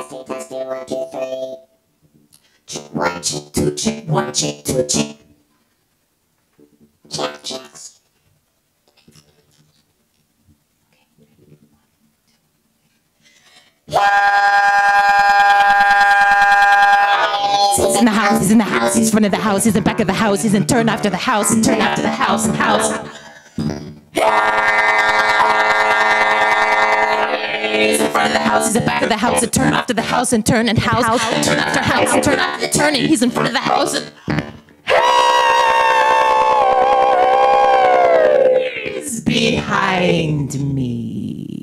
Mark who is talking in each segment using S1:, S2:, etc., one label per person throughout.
S1: testing, 1, 2, 3. 1, 2, 2, 1, 2, 2, 2. Check, checks.
S2: He's in the house, he's in the house, he's in front of the house, he's in back of the house, he's in turn after the house, and turn after the house, and house. He's in front of the house, he's in back of the house, and turn after the house, and turn and house, and turn after house, and turn after the turning. He's in front of the house, and he's behind me.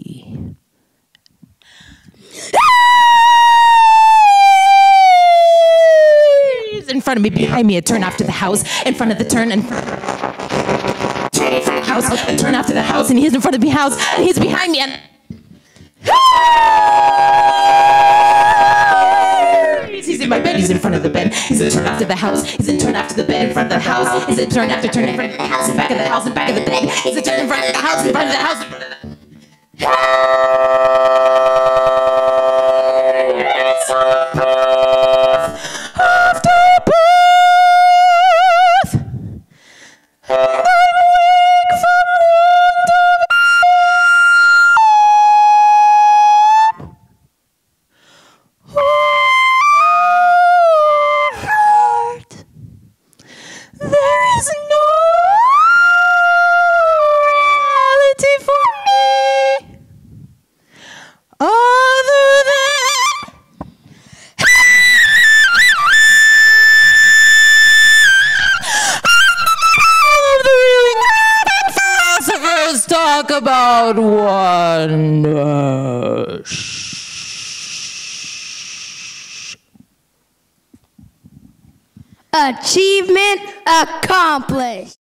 S2: In front of me, behind me, and turn after the house, in front of the turn, and turn in front of the house, and turn after the house, and he's in front of the house, and he's behind me, and he's in my bed, he's in front of the bed, he's in turn after the house, he's in turn after the bed, in front of the house, he's in turn after turn in front of the house, in back of the house, in back of the bed, he's in turn in front of the house, in front of the house, in front of the talk about one
S3: achievement accomplished.